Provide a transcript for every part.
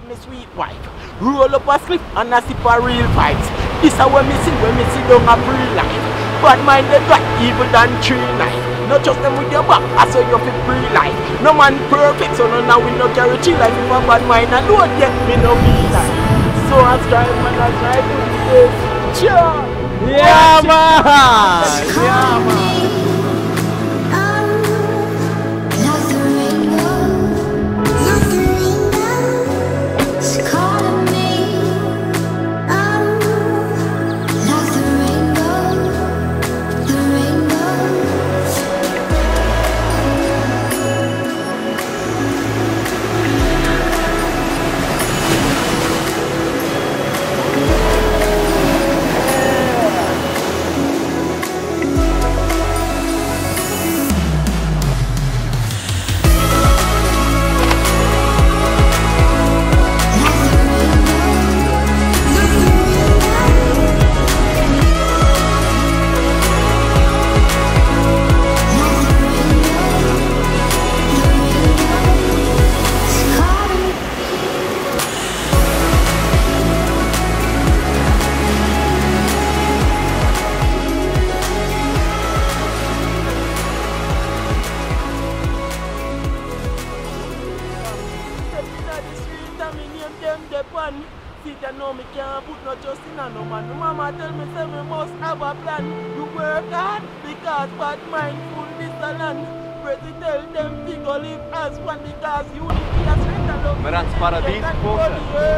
me sweet wife. Roll up a slip and a sip a real vibes. This is when me see down a free life. Bad mind they got evil than tree life. Not just them with your back, I saw you feel free life. No man perfect, so no now we no carry chill life. If a bad mind I don't get me no be life. So I strive man, I try to do this. Sure. Yeah man! Yeah man! See, you know me can't put no trust in no man. My mama tell me say me must have a plan. You work hard because bad mind full this a land. Pretty tell them to go live as one because unity has strength and love. Wir haben das Paradies gefunden.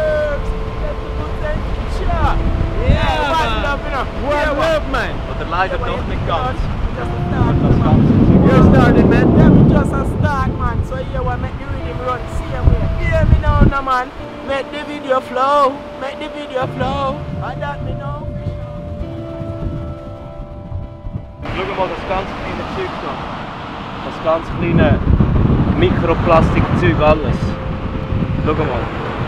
Yeah, man! One love, man! Oder leider doch nicht ganz. You're starting, man. Yeah, we just a start, man. So here we make the rhythm run. See you here. Hear me now, no man. Make the video flow. Make the video flow. And that me know. Schau mal das ganz kleine Zeug da. Das ganz kleine Mikroplastikzeug alles. Schau mal.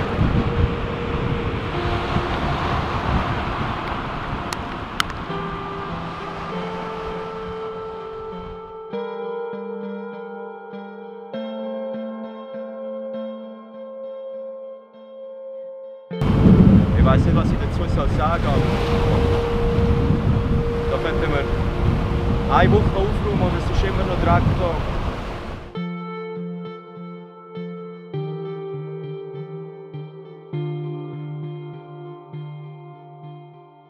Ich weiß nicht, was ich dazu sagen soll. Da könnten wir eine Woche aufräumen und es ist immer noch Dreck da.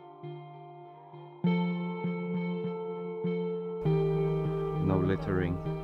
No littering.